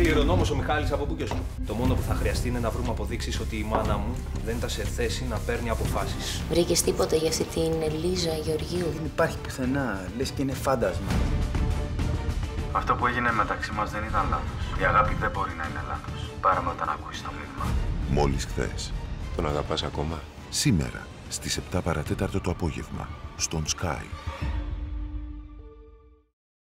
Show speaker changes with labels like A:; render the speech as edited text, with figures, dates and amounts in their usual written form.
A: κληρονόμος ο Μιχάλης από Μπούκιο σου. Το μόνο που θα χρειαστεί είναι να βρούμε αποδείξεις ότι η μάνα μου δεν ήταν σε θέση να παίρνει αποφάσεις.
B: Βρήκες τίποτα για αυτή την Λίζα Γεωργίου?
C: Δεν υπάρχει πουθενά, λες και είναι φάντασμα.
D: Αυτό που έγινε μεταξύ μας δεν ήταν λάθος. Η αγάπη δεν μπορεί να είναι λάθος. Πάρα με όταν ακούεις το μήνυμα.
E: Μόλις χθες. Τον αγαπάς ακόμα? Σήμερα, στις 7 παρατέταρτο το απόγευμα, στον Sky.